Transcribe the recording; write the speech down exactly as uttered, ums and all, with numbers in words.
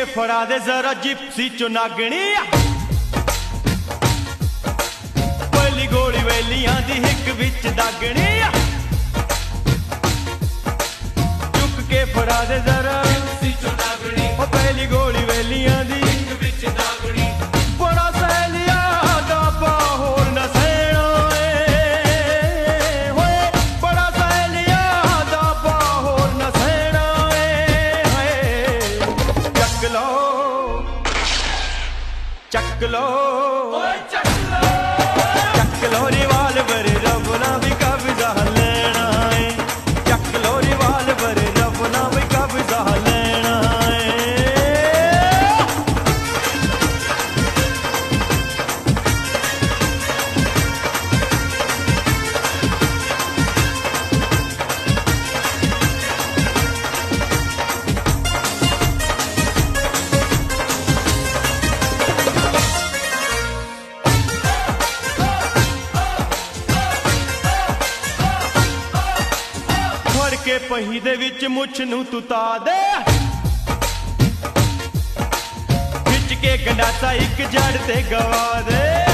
के फड़ा दे जरा जिप्सी चुनागनी, पहली गोली वेलियां दी हिक विच दागनी, चुक के फड़ा दे जरा जिप्सी चुनागनी, पहली गोली वेलियां दी हिक विच दागनी। बड़ा सहेलिया दा बाहोर न सेना ए होए, बड़ा सहेलिया दा बाहोर न सेना ए। चक लो चक लो चक लो चक लो रिवाल्वर, रब ना भी कब्जा लेना है। चक लो रिवाल्वर, रब ना भी कब्जा लेना है। के पही दे विच मुछ नू तू ता दे, खिच के गंडासा एक जड़ ते गवा दे।